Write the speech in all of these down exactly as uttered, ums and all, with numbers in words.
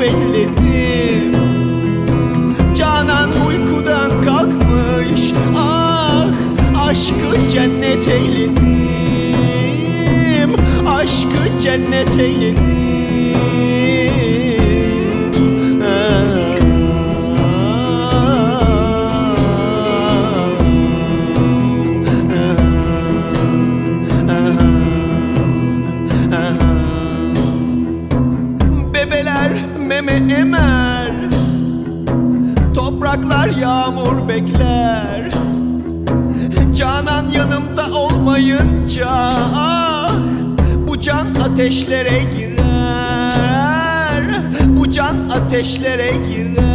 belledim. Canan uykudan kalkmış, ah aşkı cennet eyledim, aşkı cennet eyledim. Bebeler meme emer, topraklar yağmur bekler. Canan yanımda olmayınca ah, bu can ateşlere girer, bu can ateşlere girer.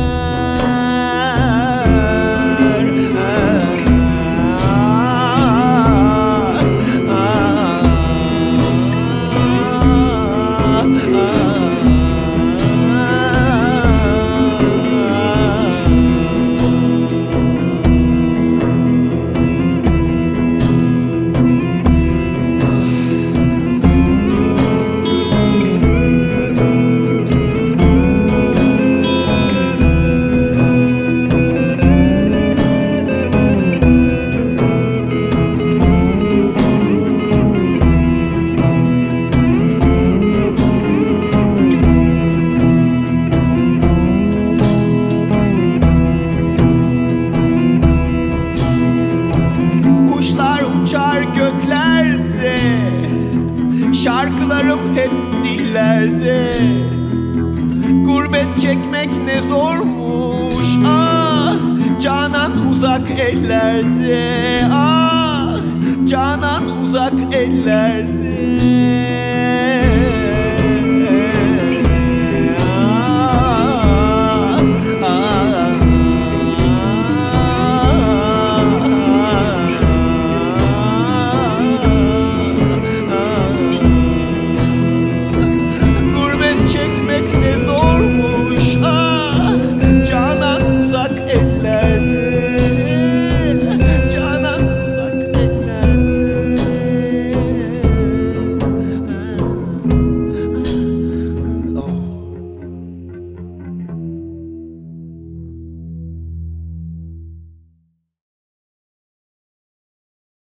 Göklerde, şarkılarım hep dillerde. Gurbet çekmek ne zormuş, ah Canan uzak ellerde, ah Canan uzak ellerde.